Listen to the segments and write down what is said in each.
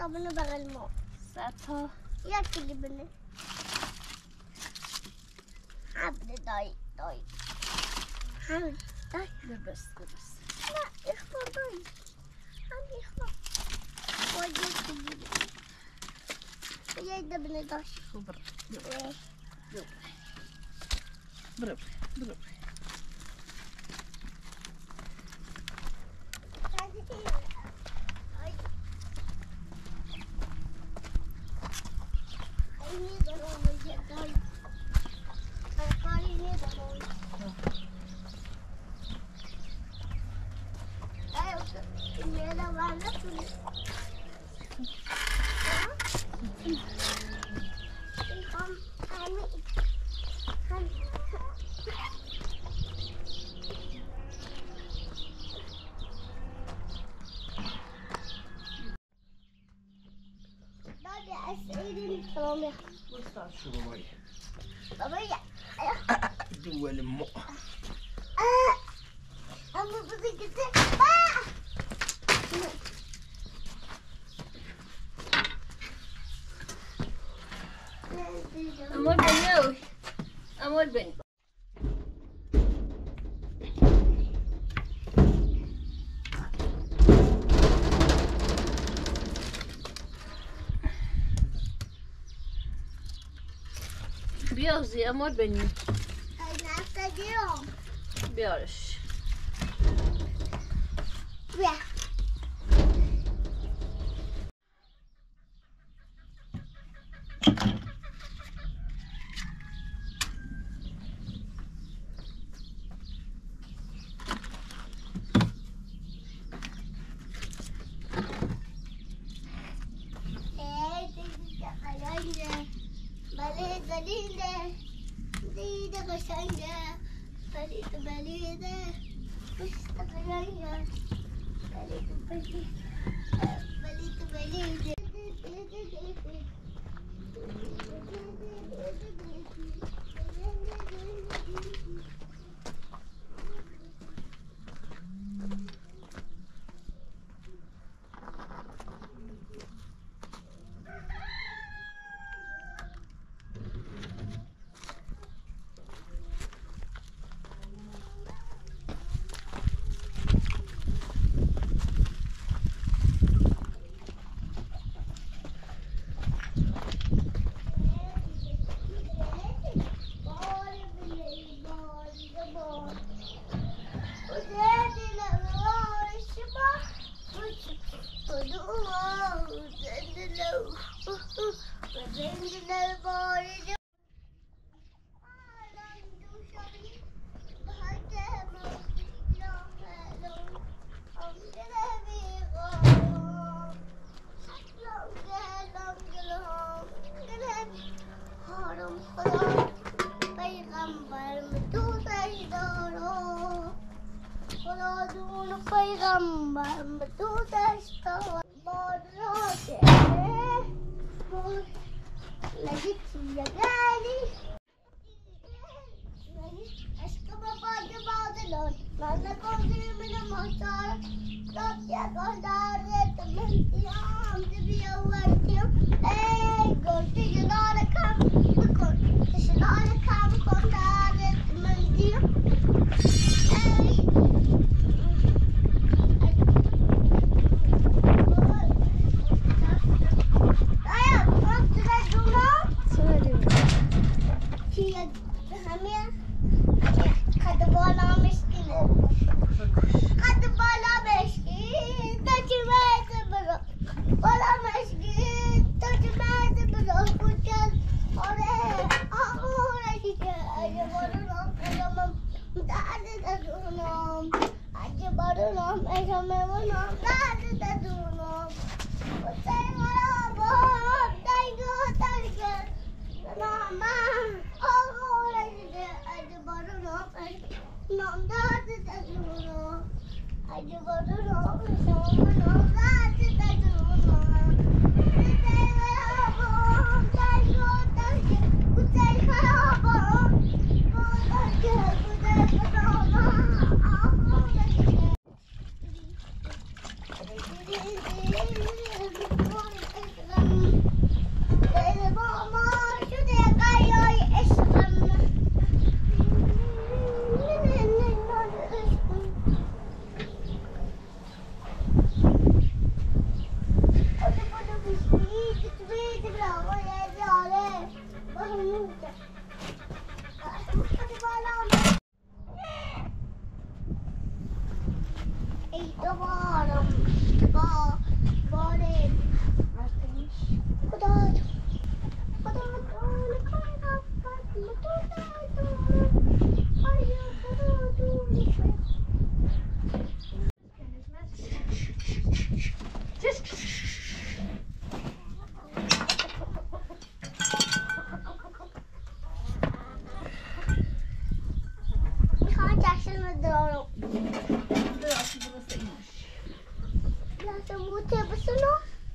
من بغل ما 100 تا یک کلی بله حبل دای حبل دای ببست نه اخوان دای هم اخوان باید یک کلی بله باید دبنه داشت خوب برو شو باباي بابايا دول امه أما بدي كده امور بنيوي امور بني بيوزي امور بني أنا أفتكرهم بيارش بيا میخوام جشن دارم Burası iyiymiş. لازم بود بسنو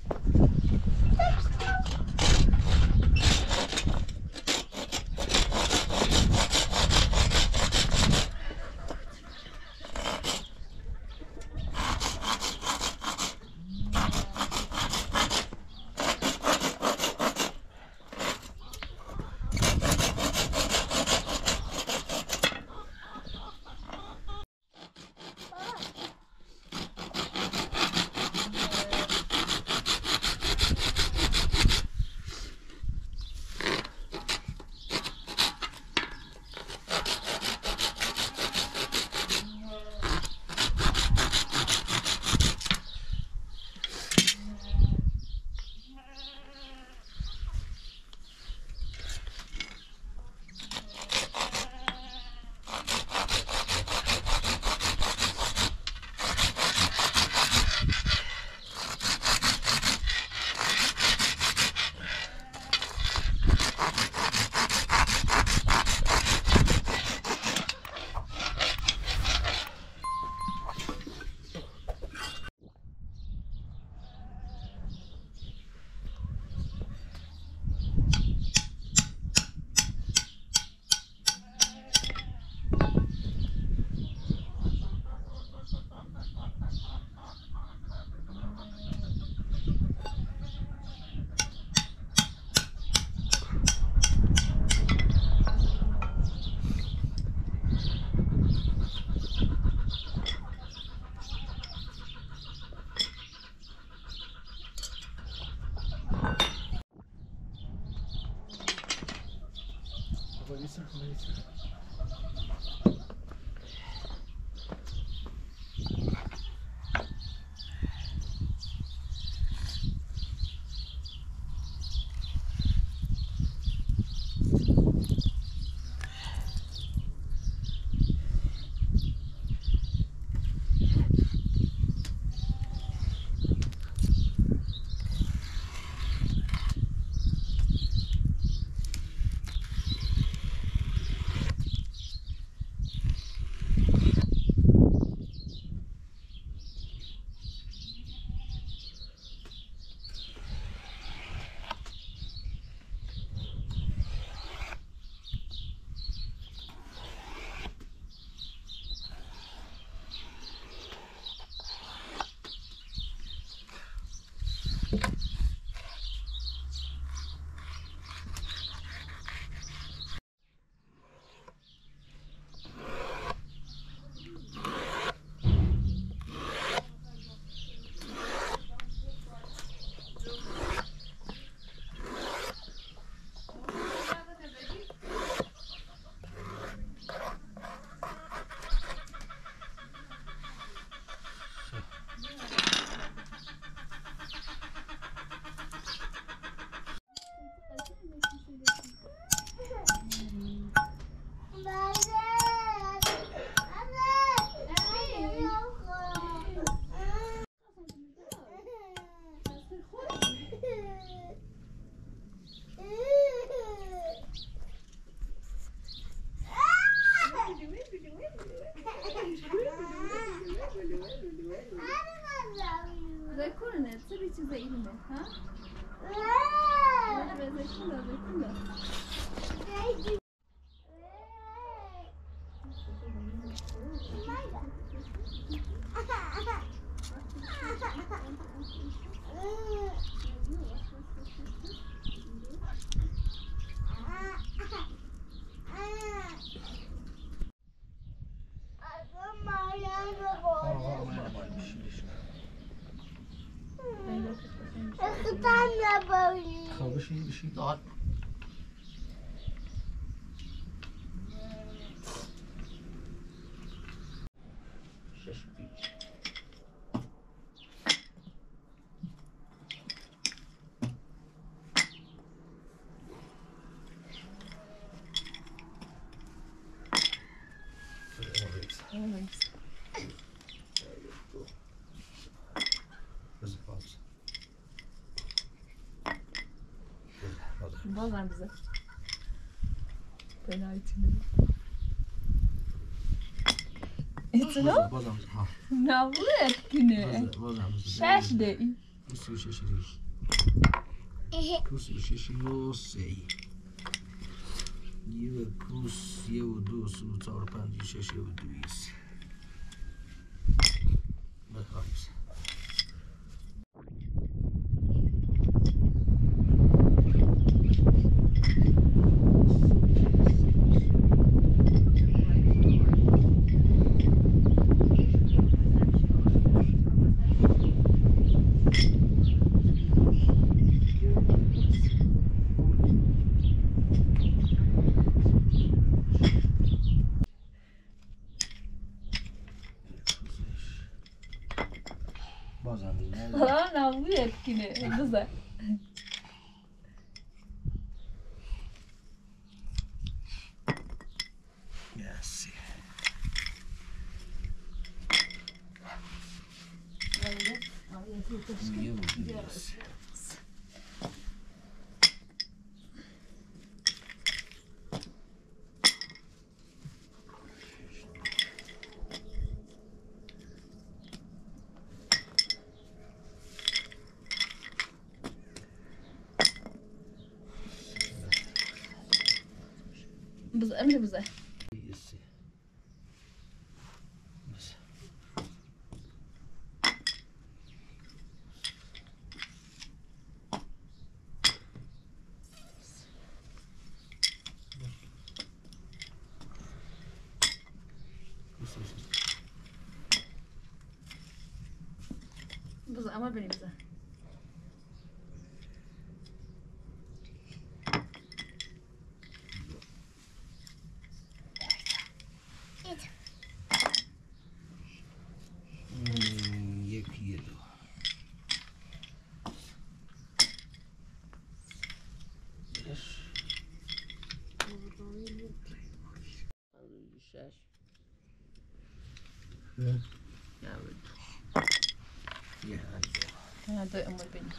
Зайкулене, це від ці заїдемо, а? Зайкуля. خوابش این بشین داد بازم bize. Fena içinde. İçine? بازم ها Ne bu etkini? بازم Şaş de. 26 23 یه کوس یه و دو سه و چهار و پنج و شش و دویست بخواهیز بازم Hala ne bu etkini? Güzel. Yes. یه و دویست Bize, emre bize. یه بس Bize ama benim bize. یکی دو شش یه هنجه Ha da emre benim.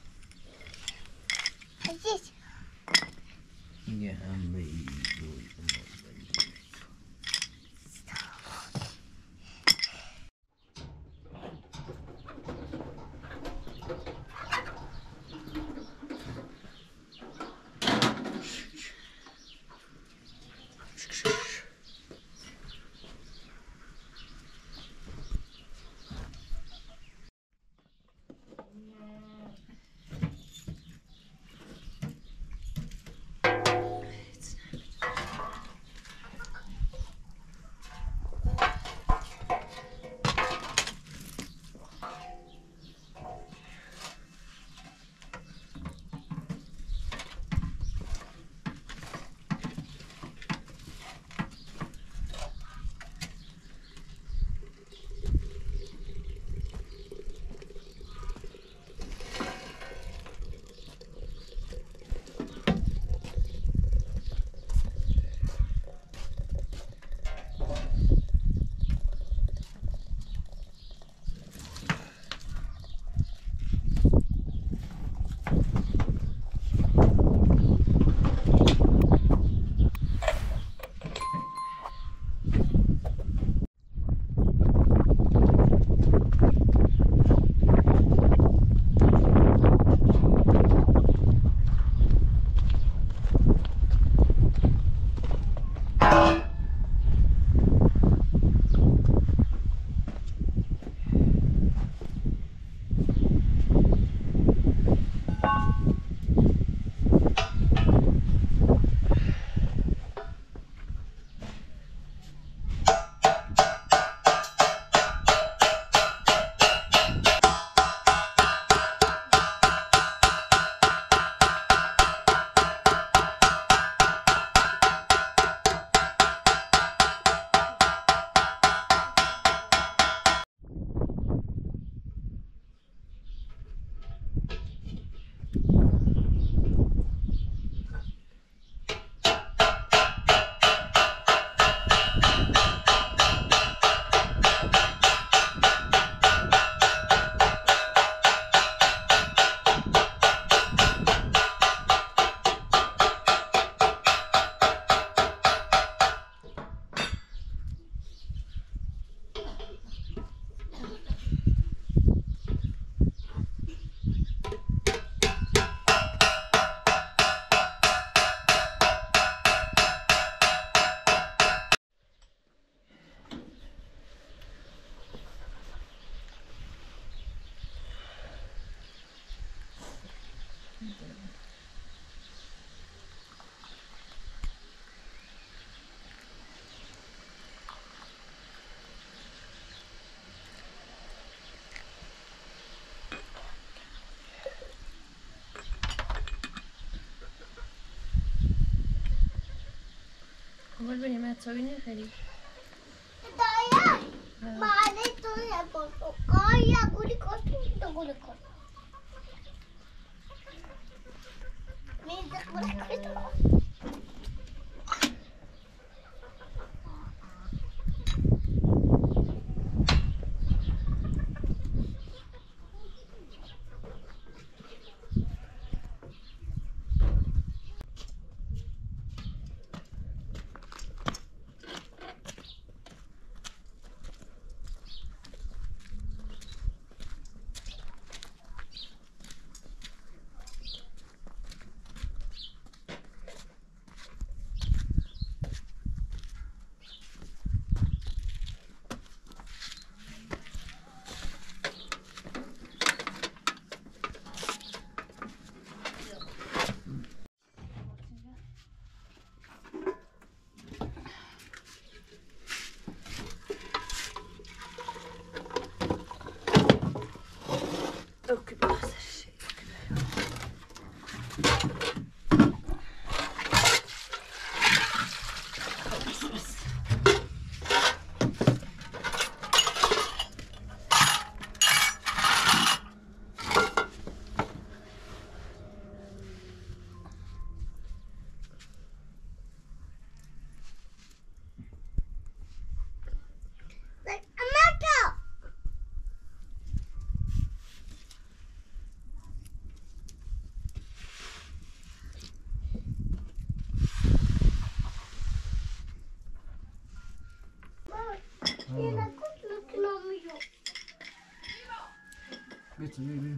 عزیز یه همه ای دوی اول بریم اتاقی خیلی دایا ماله تو نبودو کایا گولی کن تو گولی کن میده گولی کن Bitte,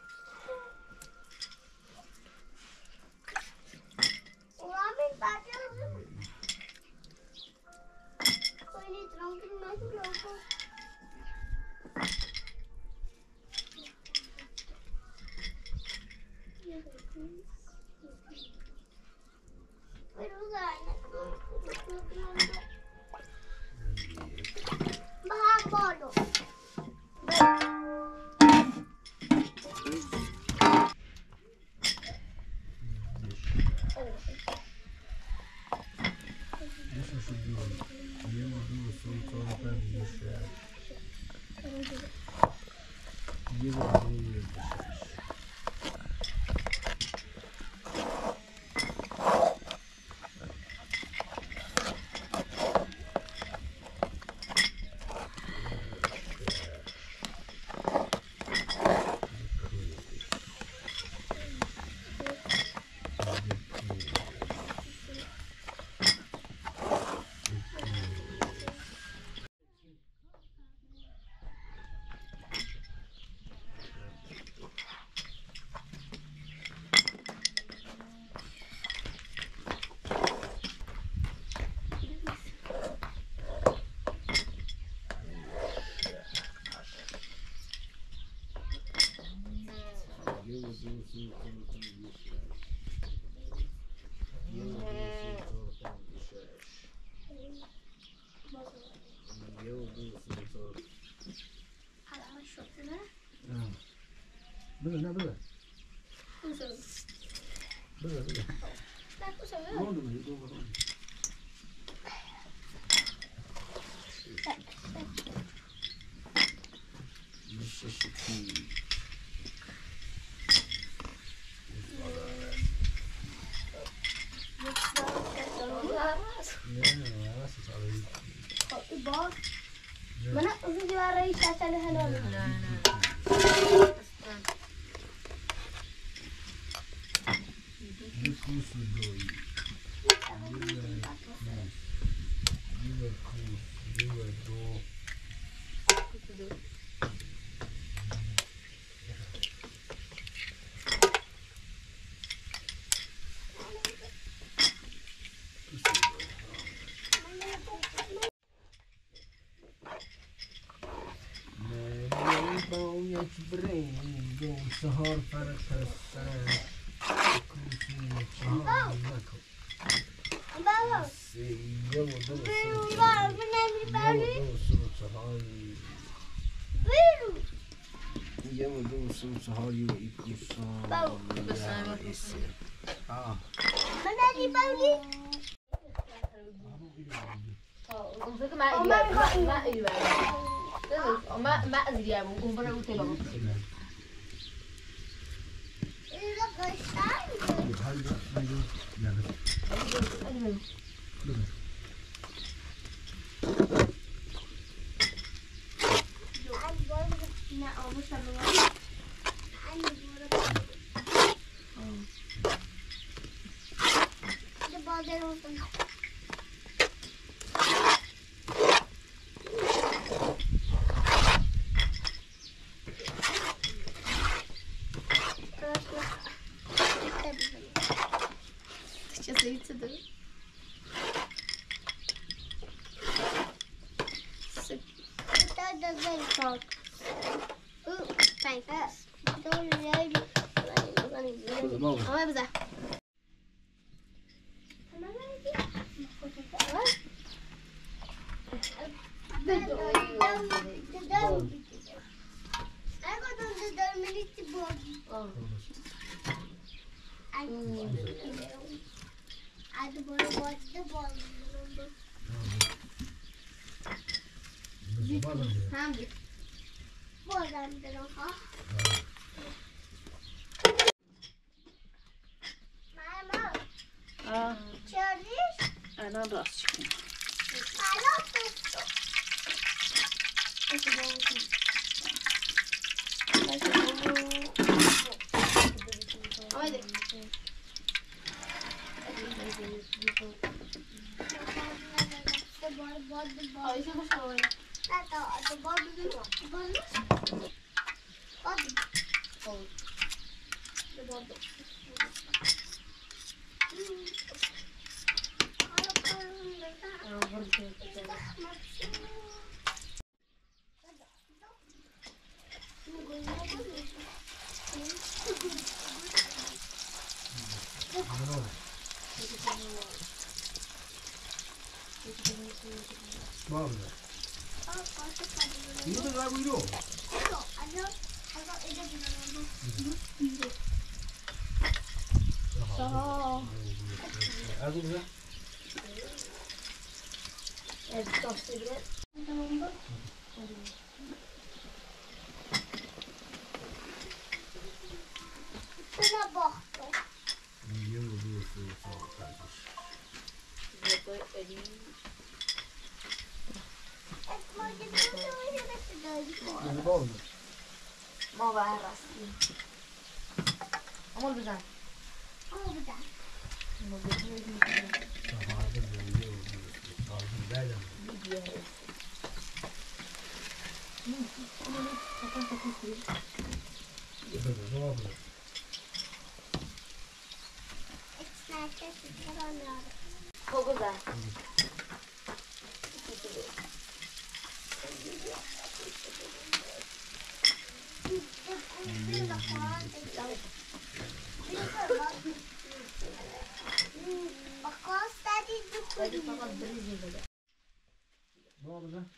Bebe, ne bebe? Bebe, bebe. Lånde mig, gå var lånde. Mississippi. Mana udah rai caca lehan wala. چهار فرق پسر کوچی چهار نکن بابا یه و دو بیرون بابا نمیبری یه و دو سه چهار بیرون یه و دو سه چهار یه و ای کوسان یه سه من نمیبری اون ما ازریم اون برای اون تلو اینو قشنگه نه آبو سلام ده بادر اون چه سیت داره that doesn't talk. Ooh, thank us. Don't really. Ama bize. Hangi? Bu adamdır oha. Mama. Çağırış. الان راست شد Hala tuttu. Haydi. Ayşe boş ver. Hadi badı. Vallahi. Bunu da daha buyuruyor. Az oldu. Evet, dostum bile. Şuna baktım. Niye vuruyorsun sağ ol kardeş? Ne oldu? ما بقى راسي عمر بزن Ama bir daha. Sahada böyle oluyor. Saldım böyle. Ne oldu? Ekstrate süper oynuyorum. Çok güzel. Bakalım istediğin Hadi fakat deniz böyle. Ne oldu lan?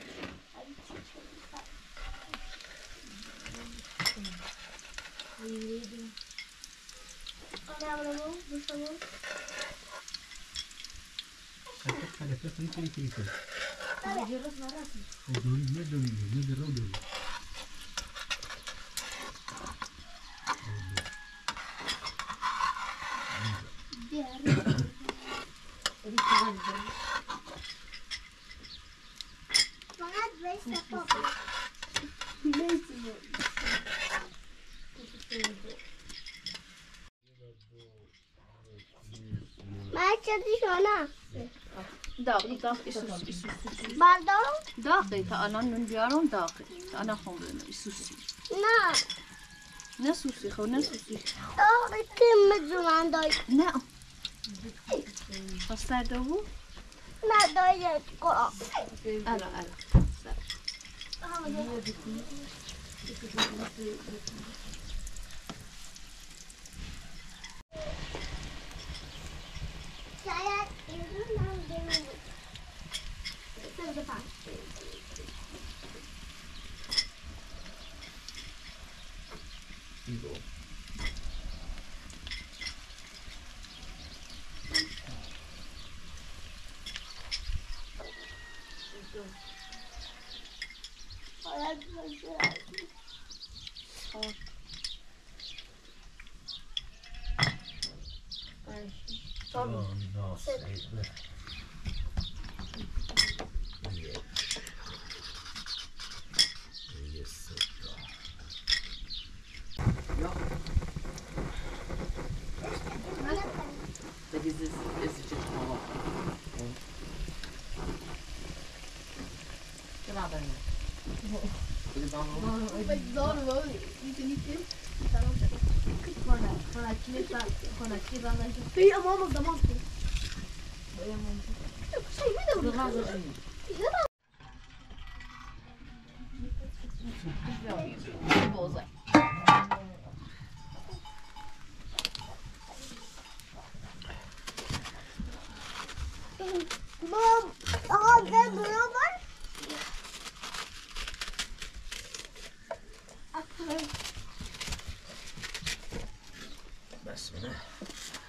داخل Pardon? داخل تا الان من بیارم داخل تا الان خون بینم سوسی نه نه سوسی خو نه سوسی kim میدونن دایی نه پس دو نه دایی کن الا راست ایده یه سه تا یا Dat is het gewoon. Kena ben je? Is het dan nog? هي ماما ضمانتي مام هذا بلوبر بس نه